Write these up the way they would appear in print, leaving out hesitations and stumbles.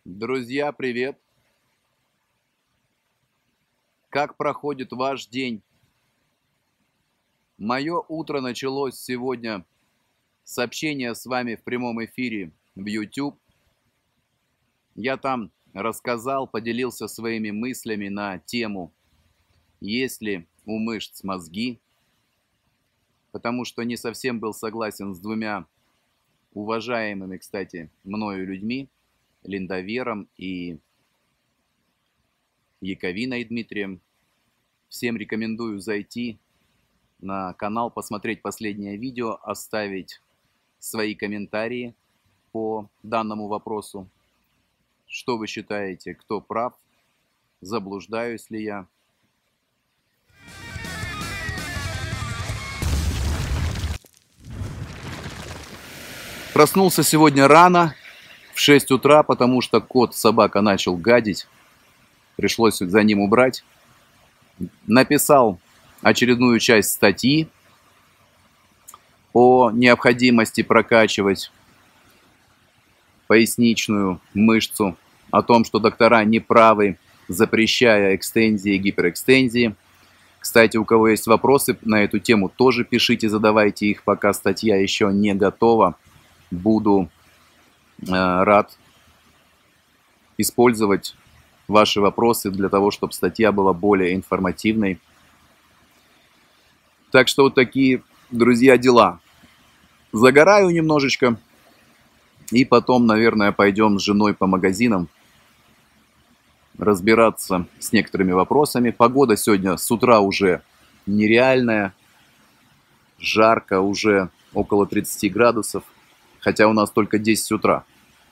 Друзья, привет! Как проходит ваш день? Мое утро началось сегодня с общения с вами в прямом эфире в YouTube. Я там рассказал, поделился своими мыслями на тему «Есть ли у мышц мозги?», потому что не совсем был согласен с двумя уважаемыми, кстати, мною людьми, Линдовером и Яковиной Дмитрием. Всем рекомендую зайти на канал, посмотреть последнее видео, оставить свои комментарии по данному вопросу. Что вы считаете, кто прав, заблуждаюсь ли я? Проснулся сегодня рано, в 6 утра, потому что кот-собака начал гадить. Пришлось за ним убрать. Написал очередную часть статьи о необходимости прокачивать поясничную мышцу, о том, что доктора неправы, запрещая экстензии и гиперэкстензии. Кстати, у кого есть вопросы на эту тему, тоже пишите, задавайте их, пока статья еще не готова. Буду рад использовать ваши вопросы для того, чтобы статья была более информативной. Так что вот такие, друзья, дела. Загораю немножечко. И потом, наверное, пойдем с женой по магазинам разбираться с некоторыми вопросами. Погода сегодня с утра уже нереальная. Жарко, уже около 30 градусов. Хотя у нас только 10 утра.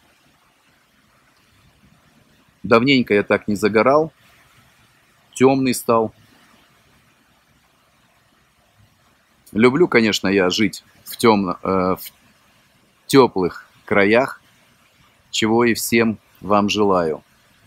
Давненько я так не загорал. Темный стал. Люблю, конечно, я жить в теплых краях, чего и всем вам желаю.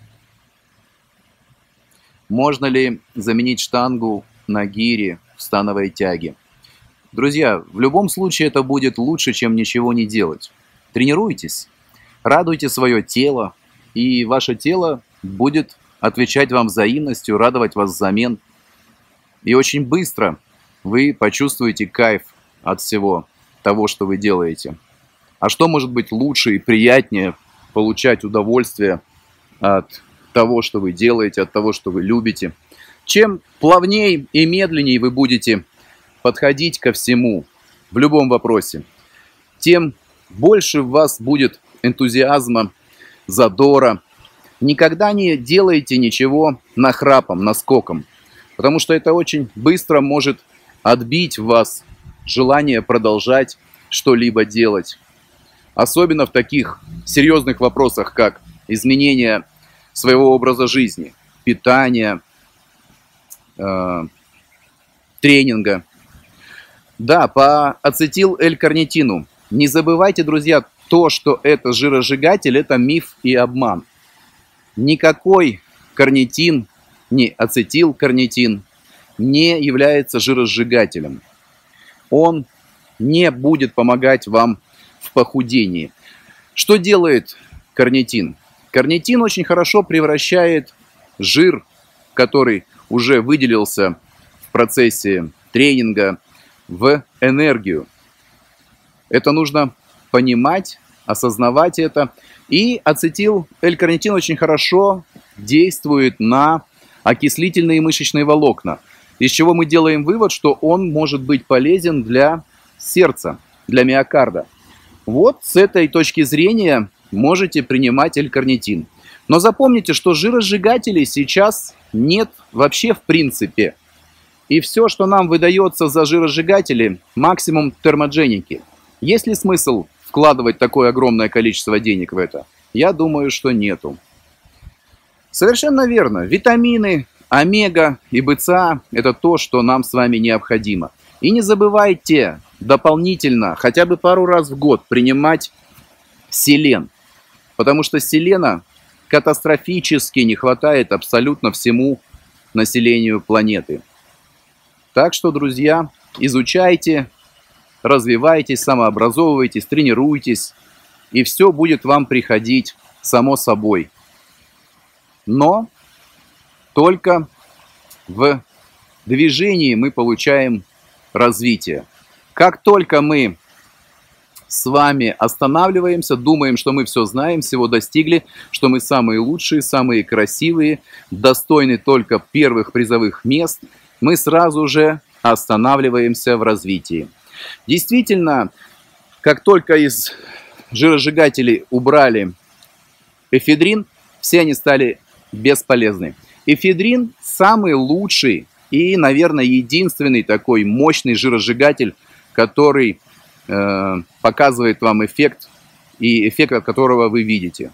Можно ли заменить штангу на гире в становой тяге? Друзья, в любом случае это будет лучше, чем ничего не делать. Тренируйтесь, радуйте свое тело, и ваше тело будет отвечать вам взаимностью, радовать вас взамен. И очень быстро вы почувствуете кайф от всего того, что вы делаете. А что может быть лучше и приятнее получать удовольствие от того, что вы делаете, от того, что вы любите? Чем плавнее и медленнее вы будете подходить ко всему в любом вопросе, тем больше в вас будет энтузиазма, задора. Никогда не делайте ничего нахрапом, наскоком, потому что это очень быстро может отбить в вас желание продолжать что-либо делать. Особенно в таких серьезных вопросах, как изменение своего образа жизни, питания, тренинга. Да, по ацетил-L-карнитину. Не забывайте, друзья, то, что это жиросжигатель, это миф и обман. Никакой карнитин, не ацетил-карнитин, не является жиросжигателем. Он не будет помогать вам в похудении. Что делает карнитин? Карнитин очень хорошо превращает жир, который уже выделился в процессе тренинга, в энергию. Это нужно понимать, осознавать это. И ацетил-L-карнитин очень хорошо действует на окислительные мышечные волокна, из чего мы делаем вывод, что он может быть полезен для сердца, для миокарда. Вот с этой точки зрения можете принимать L-карнитин. Но запомните, что жиросжигателей сейчас нет вообще в принципе. И все, что нам выдается за жиросжигатели, максимум термодженики. Есть ли смысл вкладывать такое огромное количество денег в это? Я думаю, что нету. Совершенно верно. Витамины, омега и БЦА – это то, что нам с вами необходимо. И не забывайте дополнительно, хотя бы пару раз в год, принимать селен. Потому что селена катастрофически не хватает абсолютно всему населению планеты. Так что, друзья, изучайте, развивайтесь, самообразовывайтесь, тренируйтесь. и все будет вам приходить само собой. Но только в движении мы получаем развитие. Как только мы с вами останавливаемся, думаем, что мы все знаем, всего достигли, что мы самые лучшие, самые красивые, достойны только первых призовых мест, мы сразу же останавливаемся в развитии. Действительно, как только из жиросжигателей убрали эфедрин, все они стали бесполезны. Эфедрин самый лучший и, наверное, единственный такой мощный жиросжигатель, который показывает вам эффект, и эффект, от которого вы видите.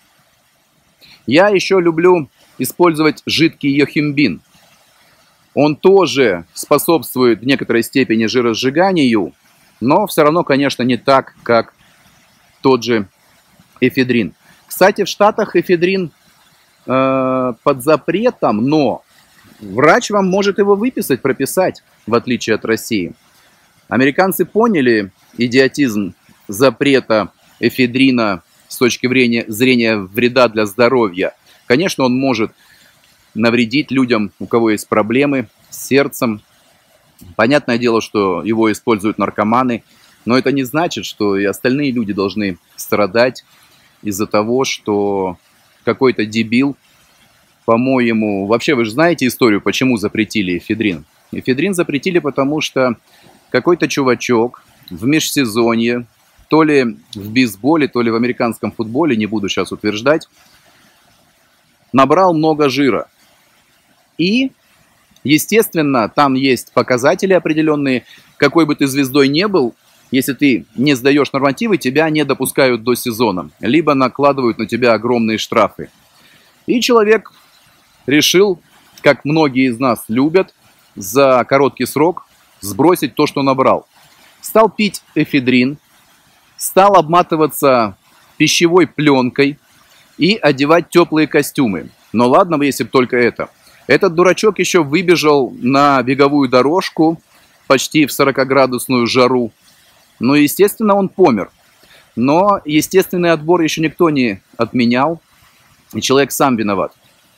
Я еще люблю использовать жидкий йохимбин. Он тоже способствует в некоторой степени жиросжиганию, но все равно, конечно, не так, как тот же эфедрин. Кстати, в Штатах эфедрин под запретом, но врач вам может его выписать, прописать, в отличие от России. Американцы поняли идиотизм запрета эфедрина с точки зрения вреда для здоровья. Конечно, он может навредить людям, у кого есть проблемы с сердцем. Понятное дело, что его используют наркоманы, но это не значит, что и остальные люди должны страдать из-за того, что какой-то дебил, по-моему... Вообще, вы же знаете историю, почему запретили эфедрин? Эфедрин запретили, потому что какой-то чувачок в межсезонье, то ли в бейсболе, то ли в американском футболе, не буду сейчас утверждать, набрал много жира. И, естественно, там есть показатели определенные. Какой бы ты звездой не был, если ты не сдаешь нормативы, тебя не допускают до сезона. Либо накладывают на тебя огромные штрафы. И человек решил, как многие из нас любят, за короткий срок сбросить то, что набрал. Стал пить эфедрин, стал обматываться пищевой пленкой и одевать теплые костюмы. Но ладно, если бы только это. Этот дурачок еще выбежал на беговую дорожку почти в 40-градусную жару. Ну, естественно, он помер. Но естественный отбор еще никто не отменял, и человек сам виноват.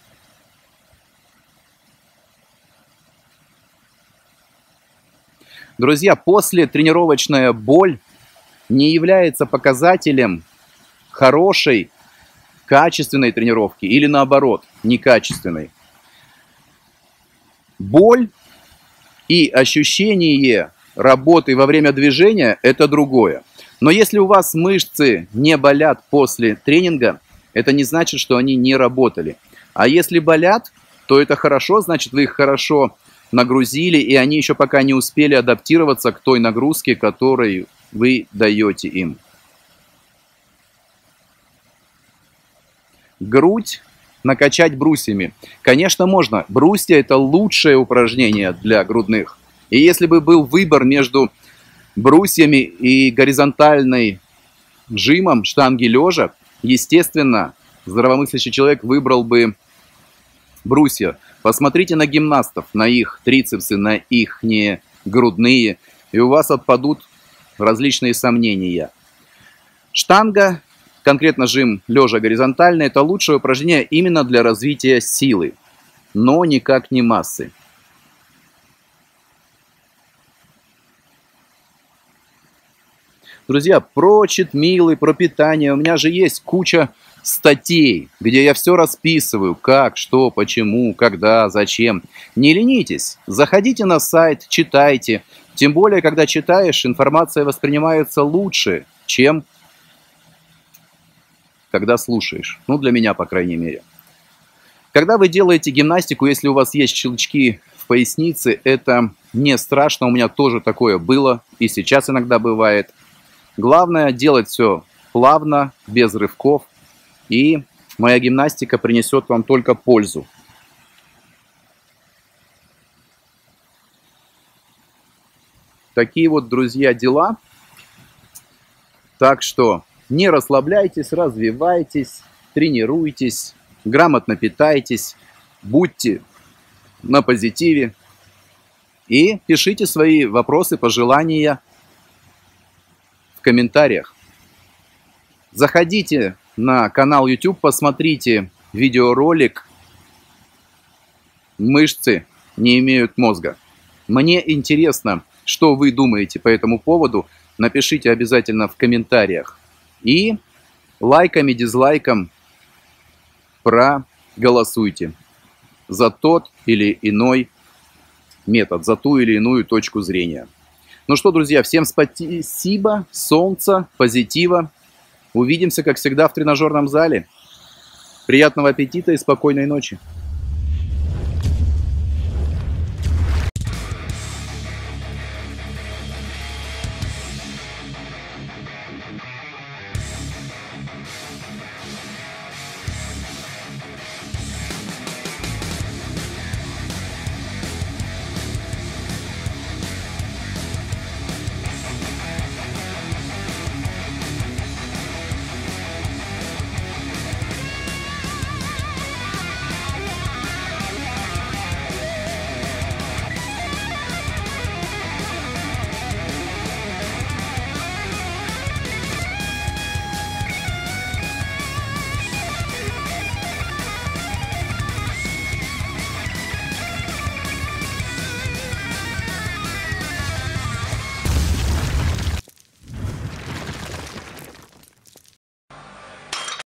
Друзья, послетренировочная боль не является показателем хорошей, качественной тренировки или наоборот, некачественной. Боль и ощущение работы во время движения – это другое. Но если у вас мышцы не болят после тренинга, это не значит, что они не работали. А если болят, то это хорошо, значит, вы их хорошо нагрузили, и они еще пока не успели адаптироваться к той нагрузке, которую вы даете им. Грудь накачать брусьями. Конечно, можно. Брусья – это лучшее упражнение для грудных. И если бы был выбор между брусьями и горизонтальной жимом штанги лежа, естественно, здравомыслящий человек выбрал бы брусья. Посмотрите на гимнастов, на их трицепсы, на их грудные, и у вас отпадут различные сомнения. Штанга, конкретно жим лежа горизонтальный, это лучшее упражнение именно для развития силы, но никак не массы. Друзья, про читмилы, про питание, у меня же есть куча статей, где я все расписываю, как, что, почему, когда, зачем. Не ленитесь, заходите на сайт, читайте. Тем более, когда читаешь, информация воспринимается лучше, чем когда слушаешь. Ну, для меня, по крайней мере. Когда вы делаете гимнастику, если у вас есть щелчки в пояснице, это не страшно. У меня тоже такое было, и сейчас иногда бывает. Главное делать все плавно, без рывков, и моя гимнастика принесет вам только пользу. Такие вот, друзья, дела. Так что не расслабляйтесь, развивайтесь, тренируйтесь, грамотно питайтесь, будьте на позитиве и пишите свои вопросы, пожелания в комментариях. Заходите на канал YouTube, посмотрите видеоролик «Мышцы не имеют мозга». Мне интересно, что вы думаете по этому поводу. Напишите обязательно в комментариях. И лайками, дизлайком проголосуйте за тот или иной метод, за ту или иную точку зрения. Ну что, друзья, всем спасибо, солнца, позитива. Увидимся, как всегда, в тренажерном зале. Приятного аппетита и спокойной ночи.